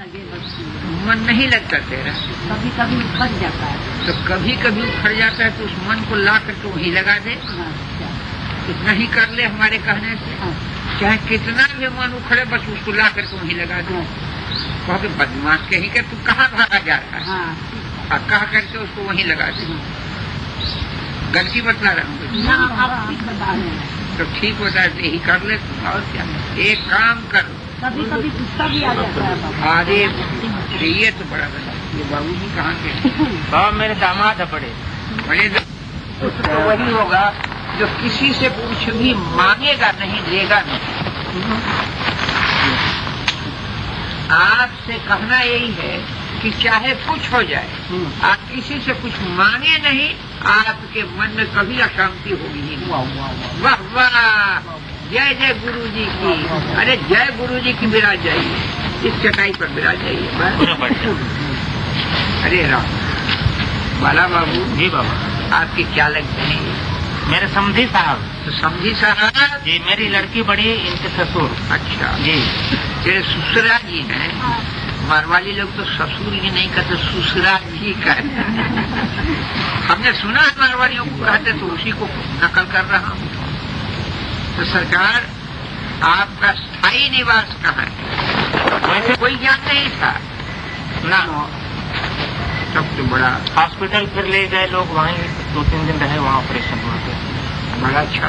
मन नहीं लगता तेरा। कभी कभी उखड़ जाता है। तो कभी कभी उखड़ जाता है तो उस मन को ला कर तो वहीं लगा दे। इतना ही कर ले हमारे कहने से। चाहे कितना भी मन उखड़े बस उसको ला कर तो वहीं लगा दे। कहोगे बदमाश कहीं कर तू कहाँ भागा जा रहा है, और कहा करके उसको वहीं लगा दे। गलती बतला रहा हूँ तो ठीक होता है, यही कर ले तुम। और क्या, एक काम करो। कभी कभी गुस्सा भी आ जाता है। अरे ये तो बड़ा गलत। ये बाबू जी कहाँ के? मेरे दामाद है बड़े। तो वही होगा जो किसी से कुछ भी मांगेगा नहीं, देगा नहीं। आपसे कहना यही है कि चाहे कुछ हो जाए, आप किसी से कुछ मांगे नहीं, आपके मन में कभी अशांति होगी नहीं। वाह वाह, जय जय गुरु जी की। अरे जय गुरु जी की विराज जाइए, इस चटाई पर विराज जाइए। अरे राम बाला बाबू जी बाबा, आपकी क्या लगते हैं? मेरे समझी साहब। तो समझी साहब जी, मेरी लड़की बड़ी, इनके ससुर। अच्छा जी, तेरे ससुरा जी हैं। मारवाड़ी लोग तो ससुर ही नहीं कहते, ससुरा जी कहते। हमने सुना है मारवाड़ियों को कहते, तो उसी को नकल कर रहा हूँ। तो सरकार आपका स्थायी निवास कहाँ है? वैसे कोई ज्ञान नहीं था ना। तब तो बड़ा हॉस्पिटल फिर ले गए लोग, वहीं 2-3 दिन रहे, वहाँ ऑपरेशन हुआ। बड़ा अच्छा।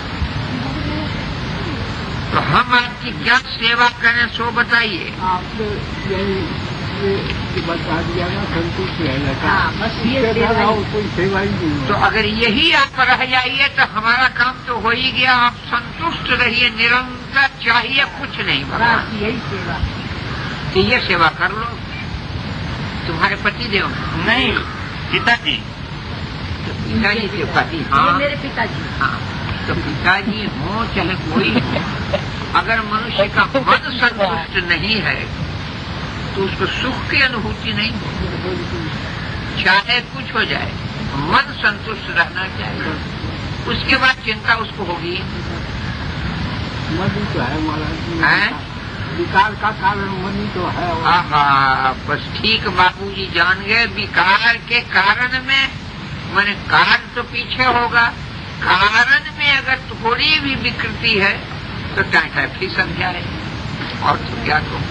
तो हम आपकी क्या सेवा करें सो बताइए। आपने यही बता दिया ना, संतुष्ट रहना का। बस ये कोई सेवा ही नहीं। तो अगर यही आप रह जाइए तो हमारा काम तो हो ही गया। आप संतुष्ट रहिए, निरंतर चाहिए कुछ नहीं भगवान। यही सेवा। तो ये सेवा कर लो। तुम्हारे पति देव नहीं, पिताजी। पिताजी के पति? हाँ, मेरे पिताजी। हाँ, तो पिताजी हो चाहे कोई हो, अगर मनुष्य का मन संतुष्ट नहीं है तो उसको सुख की अनुभूति नहीं हो। चाहे कुछ हो जाए, मन संतुष्ट रहना चाहिए। उसके बाद चिंता उसको होगी। मन तो है महाराज, विकार का कारण मन तो है। हाँ, बस ठीक बाबूजी जान गए। विकार के कारण में माने कारण तो पीछे होगा, कारण में अगर थोड़ी भी विकृति है तो टाइम फिसल जाए। और तो क्या कहूँ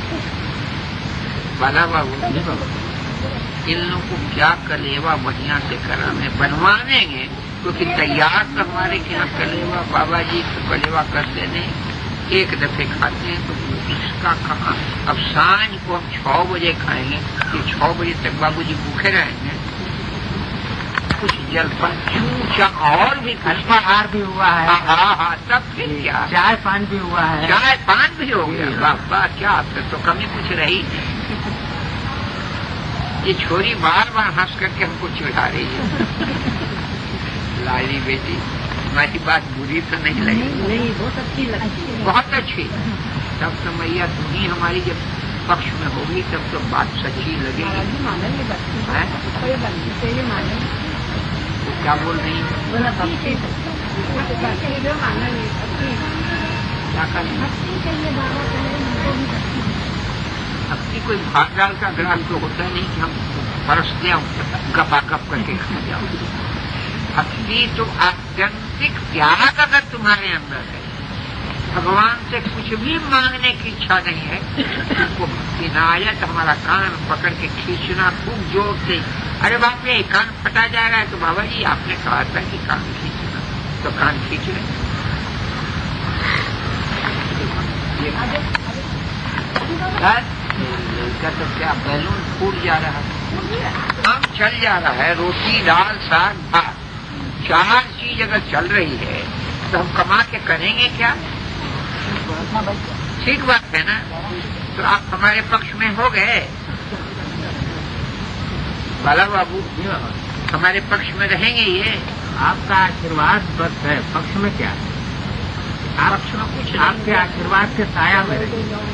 बाला बाबू, इन लोगों को क्या कलेवा बढ़िया से कराने बनवाएंगे, क्योंकि तैयार तो हमारे के यहाँ कलेवा बाबा जी को कलेवा कर देने, एक दफे खाते हैं तो उसका कहाँ। अब सांझ को हम 6 बजे खाएंगे, कि 6 बजे तक बाबूजी भूखे रहेंगे। कुछ जलपान चूचा और भी अल्पाहार भी हुआ है। हाँ, तब फिर क्या, चाय पान भी हुआ है। चाय पान भी हो गया। बाबा क्या तो कमी कुछ रही। ये छोरी बार बार हंस करके हमको चिढ़ा रही है। लाली बेटी, तुम्हारी बात बुरी तो नहीं लगी? नहीं, बहुत अच्छी लगी। बहुत अच्छी। तब तो मैया तुम्ही हमारी जब पक्ष में होगी तब तो बात सच्ची लगेगी। तो क्या बोल रही है? क्या करना? अपनी कोई भाग डाल का ग्रास तो होता नहीं कि हम परस दें गपा गप करके खा जाओ। भक्ति तो आत्यंतिक त्याग अगर तुम्हारे अंदर है, भगवान से कुछ भी मांगने की इच्छा नहीं है, तुमको भक्ति न आया तो हमारा कान पकड़ के खींचना खूब जोर से। अरे बाप रे, कान फटा जा रहा है तो बाबा जी आपने कहा था कि कान खींचना, तो कान खींच रहे। का तो क्या बैलून फूट जा रहा है, काम चल जा रहा है। रोटी दाल साग भात 4 चीज अगर चल रही है तो हम कमा के करेंगे क्या? ठीक बात है ना? तो आप हमारे पक्ष में हो गए बाला बाबू, हमारे पक्ष में रहेंगे। ये आपका आशीर्वाद बस है, पक्ष में क्या? पक्ष में कुछ आपके आशीर्वाद के साया में रहेंगे।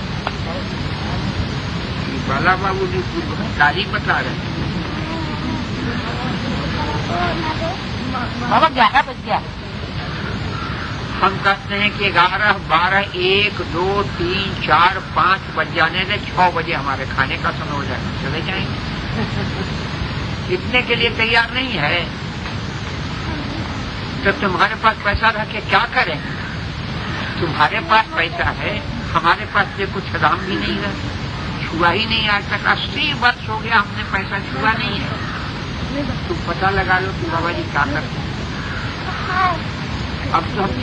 बाला बाबू जी गाली बता रहे हैं। बाबा 11 बज गया। हम कहते हैं कि 11, 12, 1, 2, 3, 4, 5 बज जाने से 6 बजे हमारे खाने का समय हो जाएगा, चले जाएंगे। इतने के लिए तैयार नहीं है। तो तुम्हारे पास पैसा रह के क्या करें? तुम्हारे पास पैसा है, हमारे पास ये कुछ दाम भी नहीं है, छुआ ही नहीं आज तक। 80 वर्ष हो गया हमने पैसा छुआ नहीं है। तुम पता लगा लो कि बाबा जी क्या करते हैं। अब तो हम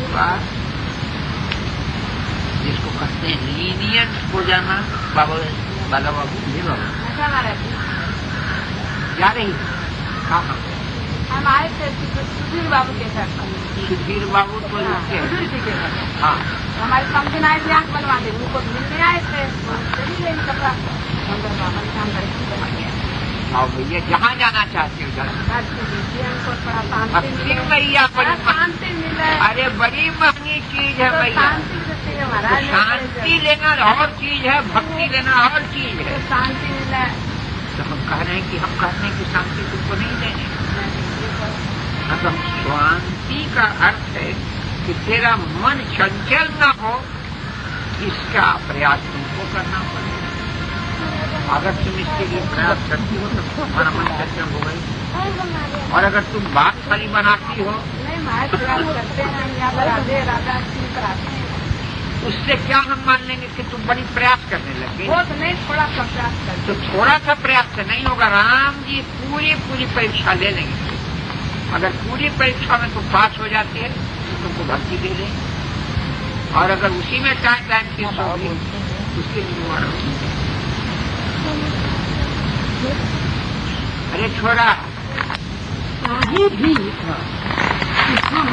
जिसको कहते हैं लीनियंट हो जाना, बाबा ये बाबा जा रही कहाँ? हम आए थे सुधीर बाबू के घर पर। सुधीर बाबू तो हाँ, हमारे कम दिन आए थे, आंख बनवा दे, उनको मिलने आए थे, चली गई कपड़ा काम करके। आओ भैया, जहाँ जाना चाहते हो जाओ। हमको थोड़ा शांति फिर भैया शांति मिले। अरे बड़ी महंगी चीज है भैया। शांति देते हैं महाराज। शांति लेना और चीज है, भक्ति लेना और चीज है। शांति मिले। तो हम कह रहे हैं कि हम कहते हैं कि शांति तुमको नहीं देने। मतलब शांति का अर्थ है कि तेरा मन चंचल न हो, इसका प्रयास तुमको करना पड़ेगा। अगर तुम इसके लिए प्रयास करती हो तो तुम्हारा मन चंचल हो गई। और अगर तुम बात खाली बनाती हो, नहीं महाराज प्रयास करते हैं, यहाँ राधे राधा कराते हैं, उससे क्या हम मान लेंगे कि तुम बड़ी प्रयास करने लगे? वो तो नहीं, थोड़ा सा प्रयास करते। तो थोड़ा सा प्रयास से नहीं होगा। राम जी पूरी परीक्षा ले लेंगे। अगर पूरी परीक्षा में तुम पास हो जाती है तो तुमको भक्ति दे देंगे। और अगर उसी में टाइम फीस होगी, उसके लिए अरे छोरा आगे भी हम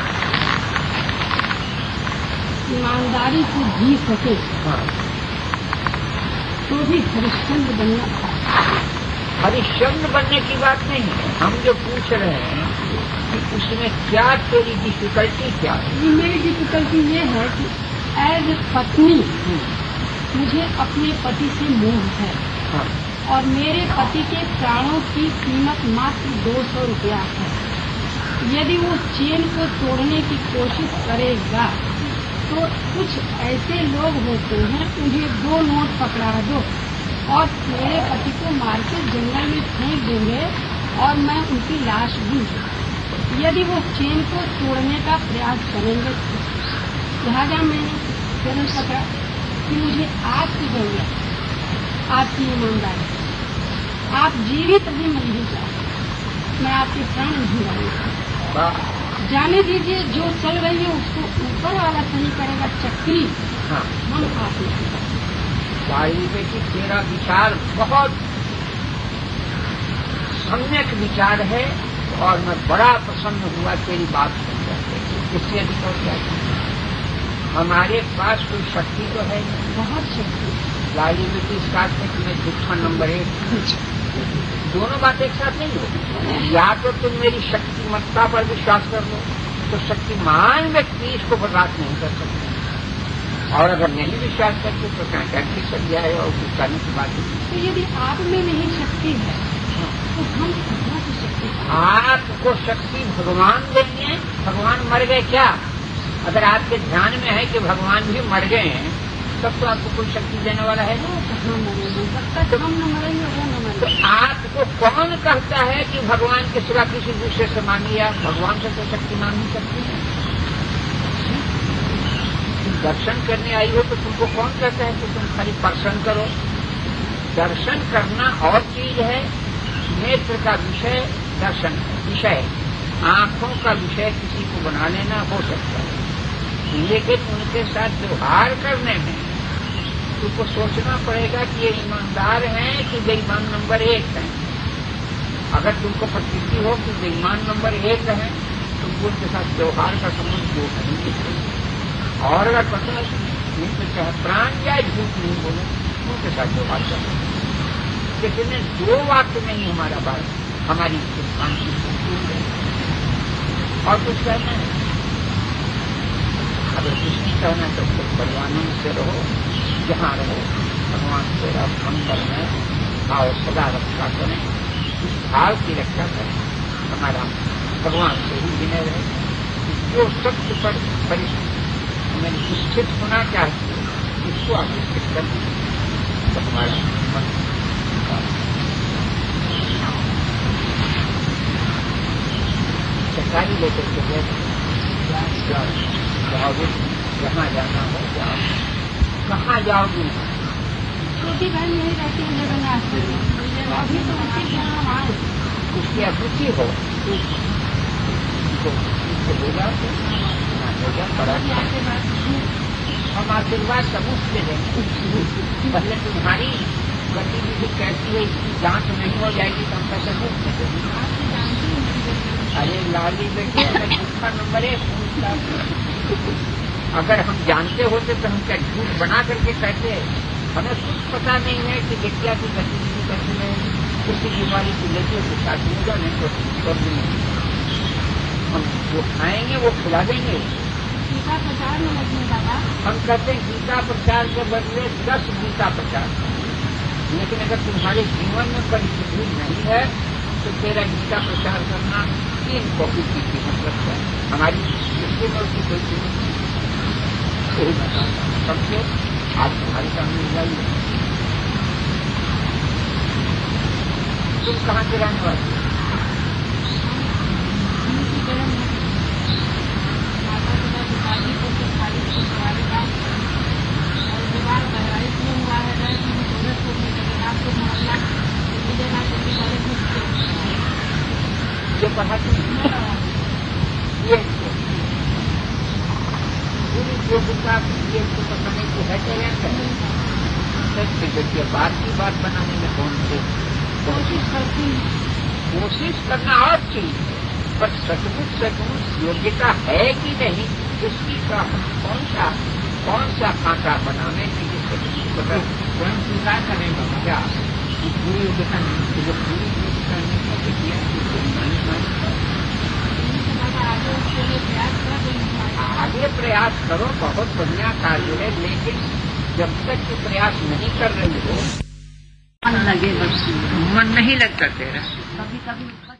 ईमानदारी से जी सके तो भी हरिश्चंद्र बनना। हरिश्चंद्र बनने की बात नहीं है। हम जो पूछ रहे हैं कि उसमें क्या तेरी डिफिकल्टी क्या है? मेरी डिफिकल्टी ये है कि एज ए पत्नी मुझे अपने पति से मोह है। हाँ। और मेरे पति के प्राणों की कीमत मात्र 200 रुपया है। यदि वो चेन को तोड़ने की कोशिश करेगा तो कुछ ऐसे लोग होते हैं, उन्हें 2 नोट पकड़ा दो और मेरे पति को मार के जंगल में फेंक देंगे और मैं उनकी लाश भी। यदि वो चेन को तोड़ने का प्रयास करेंगे लिहाजा मैंने फिर पकड़ा कि मुझे आपकी जरूरत, आपकी ईमानदारी। आप जीवित भी नहीं चाहते, मैं आपके प्राण नहीं डालूंगा। जाने दीजिए, जो चल रही है उसको ऊपर वाला सही करेगा, चक्री हाँ। हम आप नहीं। भाई बेटी, तेरा विचार बहुत सम्यक विचार है और मैं बड़ा प्रसन्न हुआ तेरी बात सुनकर। इससे अधिक और क्या चाहिए? हमारे पास कोई शक्ति तो है, बहुत शक्ति। लाली बेटी इस बात में तुम्हें दुश्मन नंबर 1। दोनों बातें एक साथ नहीं हो। या तो तुम मेरी शक्तिमत्ता पर विश्वास कर लो, तो शक्तिमान व्यक्ति इसको बर्दाश्त नहीं कर सकते। और अगर नहीं विश्वास करते तो क्या कैसे चल जाए और कुछ करने की बात नहीं। तो यदि आप में नहीं शक्ति है तो हम कहाँ से शक्ति? आपको शक्ति भगवान देंगे। भगवान मर गए क्या? अगर आपके ध्यान में है कि भगवान भी मर गए हैं, तब तो आपको कोई शक्ति देने वाला है ना। हम न मरेंगे, वो न मरेंगे। तो आपको कौन कहता है कि भगवान के सिवा किसी दूसरे से मांगिए? आप भगवान से तो शक्ति मांग नहीं सकती है। दर्शन करने आई हो तो तुमको कौन कहता है कि तुम खाली दर्शन करो? दर्शन करना और चीज है, नेत्र का विषय दर्शन विषय, आंखों का विषय किसी को बना लेना हो सकता है, लेकिन उनके साथ व्यवहार करने में तुमको सोचना पड़ेगा कि ये ईमानदार हैं कि बेईमान नंबर 1 है। अगर तुमको प्रतीति हो कि बेईमान नंबर 1 है, तुमको उनके साथ व्यवहार का संबंध जो नहीं। और अगर पता नहीं तो चाहे प्राण जाए झूठ नहीं बोलो, उनके साथ व्यवहार करो। लेकिन 2 वाक्य में ही हमारा बात, हमारी कांक्षी और कुछ कहना है। अगर कुछ नहीं कहना तो खुद भगवान से रहो, जहाँ रहो भगवान तेरा मंगल में भाव सदा रक्षा करें, इस भाव की रक्षा करें। हमारा भगवान से ही विनय रहे, इस जो सत्य पर स्थित होना चाहते हैं उसको आप स्थित कर तो हमारा मन सरकारी लेकर के गए जाओगे जहाँ जाना हो जाओ। कहाँ जाओगे? छोटी बहन यही रहती है जगन्नाथ अभी तो उसी के यहाँ आए उसकी अभिरुचि हो तो बोला हम आशीर्वाद समूह से देंगे। पहले तुम्हारी गतिविधि कैसी है इसकी जांच नहीं हो जाएगी तो हम पैसे मुफ्त में देंगे। अरे लाली बेटे झूठा नंबर है। अगर हम जानते होते तो हम क्या झूठ बना करके कहते हैं? हमें कुछ पता नहीं है कि विद्या की गतिविधि कैसी है, किसी बीमारी को लेते तो शादी होगा नहीं तो कर देंगे। हम जो खाएंगे वो खिला देंगे। गीता प्रचार में लगने लगा। हम कहते हैं गीता प्रचार के बदले 10 गीता प्रचार। लेकिन अगर तुम्हारे जीवन में परिस्थिति नहीं है तो तेरा गीता प्रचार करना 3 कॉपी की कीमत लगता है। हमारी दृष्टि में उसकी कोई कीमत नहीं। सही बताओ सबसे आज तुम्हारे सामने लाई है। तुम कहाँ के रहने वाले? ये पढ़ाते ये पूरी योग्यता ये तो समय को है देखिए बात की बात बनाने में कौन से कोशिश करती कोशिश करना और चीज है, पर सचमुच योग्यता है कि नहीं इसकी का हम कौन सा खाका बनाने की जिससे स्वयं स्वीकार करेंगे क्या पूरी योग्यता नहीं जो पूरी योग्यता नहीं है आगे प्रयास करो। बहुत बढ़िया कार्य है लेकिन जब तक कि प्रयास नहीं कर रहे हो मन नहीं लगता तेरा। कभी